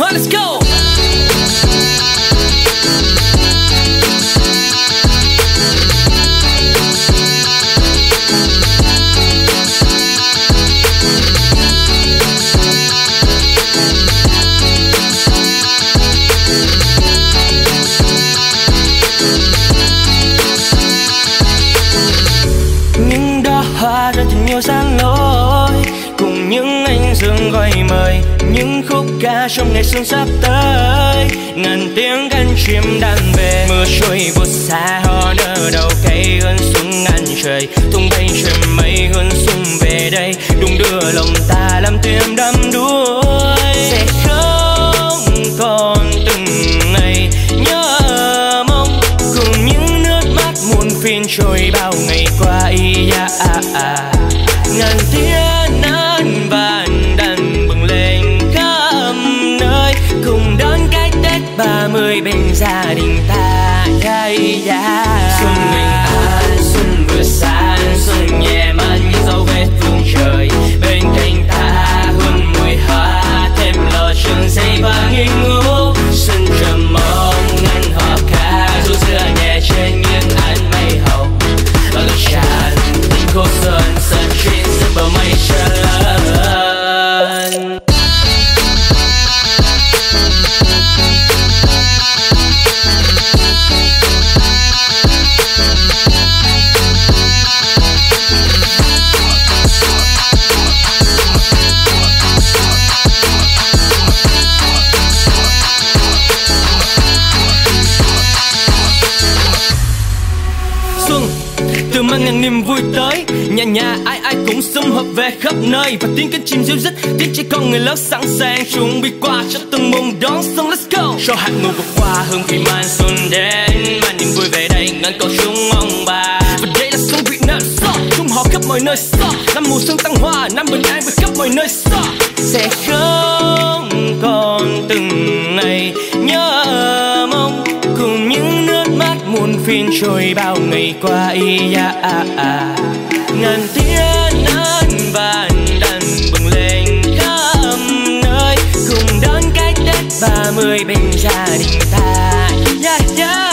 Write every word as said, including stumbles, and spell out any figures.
on, let's go. Những đóa hoa rơi thật nhiều gian lối, cùng những anh dương gọi mời, những khúc ca trong ngày xuân sắp tới, ngàn tiếng cánh chim đàn về. Mưa trôi vụt xa hoa nở đầu cây hơn xuống ngàn trời, tung bay trên mây hơn xuân về đây, đung đưa lòng ta làm tim đắm đuối. Sẽ không còn từng ngày nhớ mong, cùng những nước mắt muôn phiên trôi bao ngày qua. Yeah, ah, ah. Ngàn tiếng nắng vàng đàn bừng lên khắp nơi, cùng đón cái Tết ba mươi bên gia đình ta. Yeah, yeah. Xuân bình an, xuân vừa sáng, xuân nhẹ mát như dấu vết phương trời. Bên cạnh ta hương mùi hoa, thêm lò trường dây và nghi ngủ. Xuân trầm mong ngăn hoa ca, ru dưa nhẹ trên những ánh mây hồng. Bao lâu tràn tình khô xuân, xuân chuyên xuân bầu mây trơn. Từ mang ngàn niềm vui tới, nhà nhà ai ai cũng sum họp về khắp nơi, và tiếng cánh chim ríu rít, tiếng trẻ con người lớn sẵn sàng chuẩn bị qua cho từng mùng đón xuân. Let's go. Cho hạt mưa vượt qua hương vị man xuân đến, mang niềm vui về đây ngân cầu chúng ông bà. Và đây là xuân Việt Nam so, chung họ khắp mọi nơi so, năm mùa xuân thăng hoa, năm bình an về khắp mọi nơi so. Sẽ không còn từng ngày nhớ mong, cùng những nước mắt muôn phiên trôi bao ngày qua. Yeah, ah, ah. Ngàn tiếng nắng vàng đàn bừng lên khắp nơi, cùng đón cái Tết ba mươi bên gia đình ta. Yeah, yeah.